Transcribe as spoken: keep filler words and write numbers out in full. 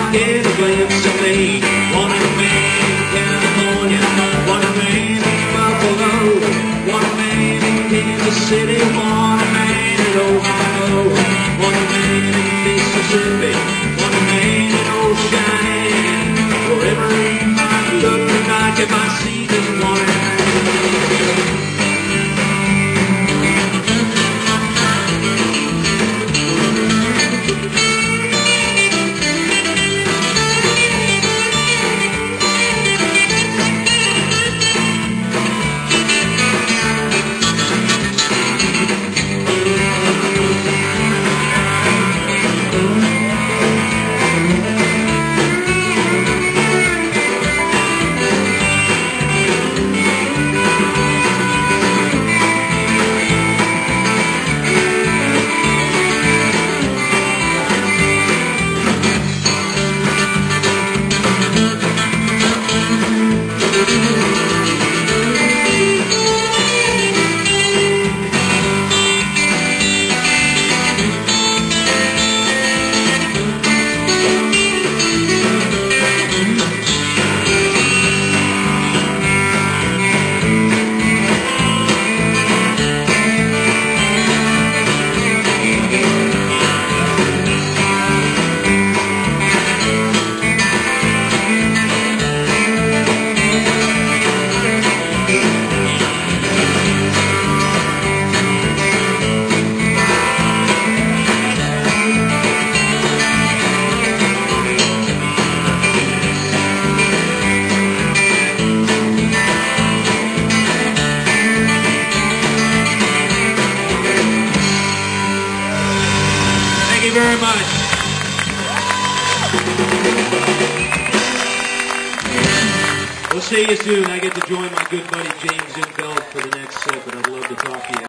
get a glimpse of me. Wanna man in California, wanna man in Buffalo, wanna man in Kansas City, wanna man in Ohio, wanna man in Mississippi, wanna man in Oceania. Wherever you might look tonight, you might see this one man. Thank you very much. We'll see you soon. I get to join my good buddy James in Belt for the next set, but I'd love to talk to you.